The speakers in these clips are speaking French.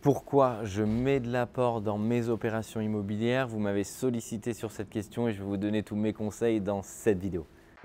Pourquoi je mets de l'apport dans mes opérations immobilières? Vous m'avez sollicité sur cette question et je vais vous donner tous mes conseils dans cette vidéo.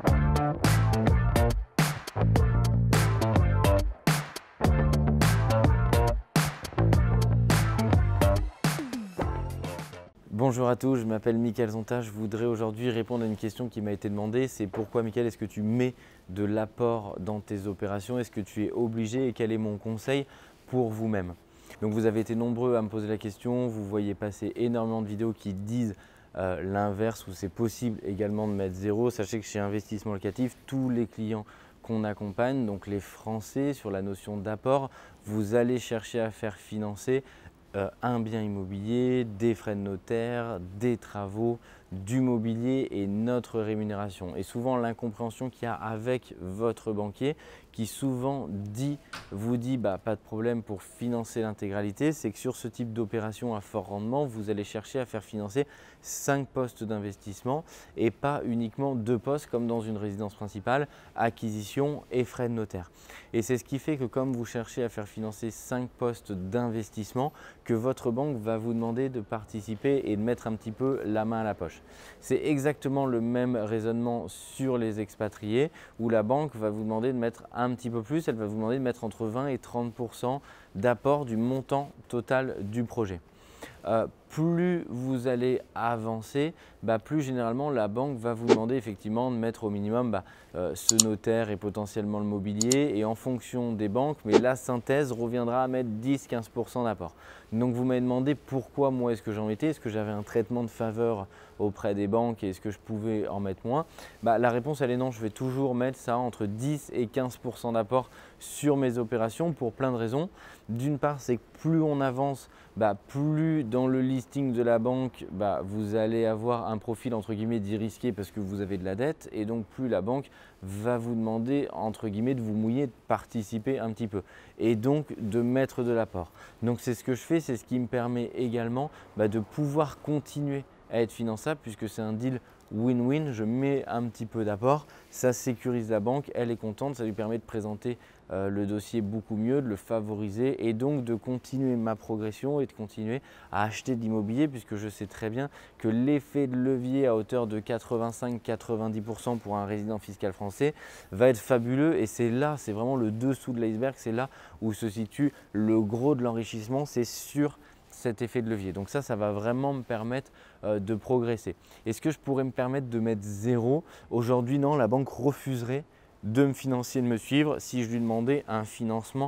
Bonjour à tous, je m'appelle Mickaël Zonta. Je voudrais aujourd'hui répondre à une question qui m'a été demandée. C'est pourquoi, Mickaël, est-ce que tu mets de l'apport dans tes opérations? Est-ce que tu es obligé et quel est mon conseil pour vous-même? Donc vous avez été nombreux à me poser la question. Vous voyez passer énormément de vidéos qui disent l'inverse, où c'est possible également de mettre zéro. Sachez que chez Investissement Locatif, tous les clients qu'on accompagne, donc les Français, sur la notion d'apport, vous allez chercher à faire financer un bien immobilier, des frais de notaire, des travaux, du mobilier et notre rémunération. Et souvent l'incompréhension qu'il y a avec votre banquier qui souvent vous dit pas de problème pour financer l'intégralité, c'est que sur ce type d'opération à fort rendement, vous allez chercher à faire financer 5 postes d'investissement et pas uniquement 2 postes comme dans une résidence principale, acquisition et frais de notaire. Et c'est ce qui fait que comme vous cherchez à faire financer 5 postes d'investissement, que votre banque va vous demander de participer et de mettre un petit peu la main à la poche. C'est exactement le même raisonnement sur les expatriés où la banque va vous demander de mettre un petit peu plus, elle va vous demander de mettre entre 20 et 30% d'apport du montant total du projet. Plus vous allez avancer, plus généralement la banque va vous demander effectivement de mettre au minimum ce notaire et potentiellement le mobilier, et en fonction des banques, mais la synthèse reviendra à mettre 10-15% d'apport. Donc vous m'avez demandé pourquoi moi est-ce que j'en mettais, est-ce que j'avais un traitement de faveur auprès des banques et est-ce que je pouvais en mettre moins? La réponse elle est non, je vais toujours mettre ça entre 10 et 15% d'apport sur mes opérations pour plein de raisons. D'une part, c'est que plus on avance, plus dans le listing de la banque, vous allez avoir un profil entre guillemets dit risqué parce que vous avez de la dette, et donc plus la banque va vous demander entre guillemets de vous mouiller, de participer un petit peu et donc de mettre de l'apport. Donc c'est ce que je fais, c'est ce qui me permet également de pouvoir continuer à être finançable puisque c'est un deal win-win. Je mets un petit peu d'apport, ça sécurise la banque, elle est contente, ça lui permet de présenter le dossier beaucoup mieux, de le favoriser et donc de continuer ma progression et de continuer à acheter de l'immobilier puisque je sais très bien que l'effet de levier à hauteur de 85-90% pour un résident fiscal français va être fabuleux, et c'est là, c'est vraiment le dessous de l'iceberg, c'est là où se situe le gros de l'enrichissement, c'est sur cet effet de levier. Donc ça va vraiment me permettre de progresser. Est-ce que je pourrais me permettre de mettre zéro? Aujourd'hui, non, la banque refuserait de me financer, de me suivre si je lui demandais un financement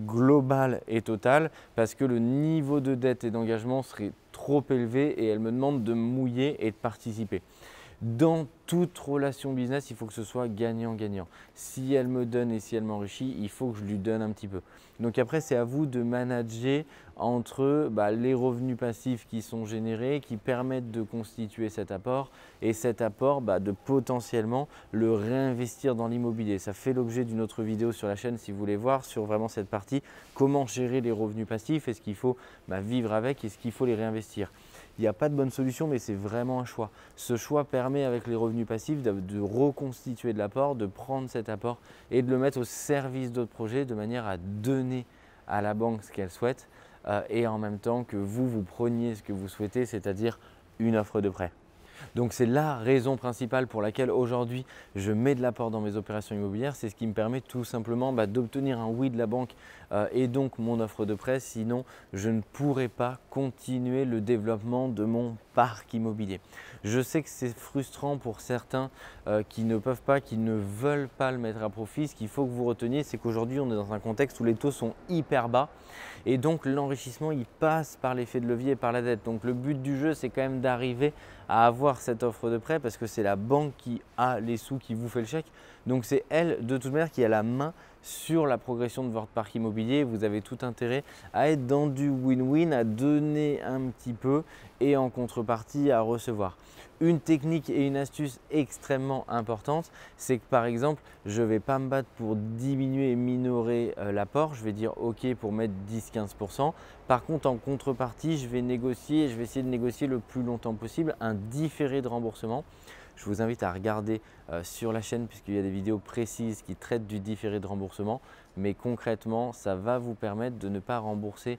global et total parce que le niveau de dette et d'engagement serait trop élevé et elle me demande de me mouiller et de participer. Dans toute relation business, il faut que ce soit gagnant-gagnant. Si elle me donne et si elle m'enrichit, il faut que je lui donne un petit peu. Donc après, c'est à vous de manager entre les revenus passifs qui sont générés, qui permettent de constituer cet apport, et cet apport de potentiellement le réinvestir dans l'immobilier. Ça fait l'objet d'une autre vidéo sur la chaîne si vous voulez voir sur vraiment cette partie, comment gérer les revenus passifs, est-ce qu'il faut vivre avec, est-ce qu'il faut les réinvestir. Il n'y a pas de bonne solution, mais c'est vraiment un choix. Ce choix permet avec les revenus passifs de reconstituer de l'apport, de prendre cet apport et de le mettre au service d'autres projets de manière à donner à la banque ce qu'elle souhaite et en même temps que vous preniez ce que vous souhaitez, c'est-à-dire une offre de prêt. Donc c'est la raison principale pour laquelle aujourd'hui je mets de l'apport dans mes opérations immobilières. C'est ce qui me permet tout simplement d'obtenir un oui de la banque et donc mon offre de prêt. Sinon, je ne pourrais pas continuer le développement de mon parc immobilier. Je sais que c'est frustrant pour certains qui ne peuvent pas, qui ne veulent pas le mettre à profit. Ce qu'il faut que vous reteniez, c'est qu'aujourd'hui on est dans un contexte où les taux sont hyper bas et donc l'enrichissement il passe par l'effet de levier et par la dette. Donc le but du jeu, c'est quand même d'arriver à avoir cette offre de prêt parce que c'est la banque qui a les sous, qui vous fait le chèque. Donc c'est elle de toute manière qui a la main sur la progression de votre parc immobilier. Vous avez tout intérêt à être dans du win-win, à donner un petit peu et en contrepartie à recevoir. Une technique et une astuce extrêmement importante, c'est que par exemple, je ne vais pas me battre pour diminuer et minorer l'apport. Je vais dire OK pour mettre 10-15%. Par contre, en contrepartie, je vais essayer de négocier le plus longtemps possible un différé de remboursement. Je vous invite à regarder sur la chaîne puisqu'il y a des vidéos précises qui traitent du différé de remboursement. Mais concrètement, ça va vous permettre de ne pas rembourser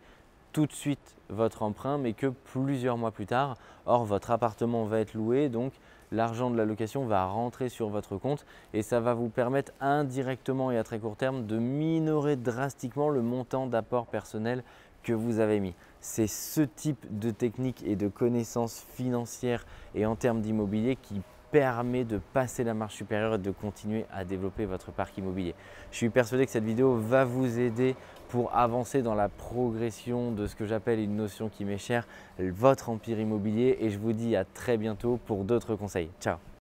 tout de suite votre emprunt, mais que plusieurs mois plus tard. Or, votre appartement va être loué, donc l'argent de la location va rentrer sur votre compte et ça va vous permettre indirectement et à très court terme de minorer drastiquement le montant d'apport personnel que vous avez mis. C'est ce type de technique et de connaissances financières et en termes d'immobilier qui permet de passer la marche supérieure et de continuer à développer votre parc immobilier. Je suis persuadé que cette vidéo va vous aider pour avancer dans la progression de ce que j'appelle une notion qui m'est chère, votre empire immobilier, et je vous dis à très bientôt pour d'autres conseils. Ciao!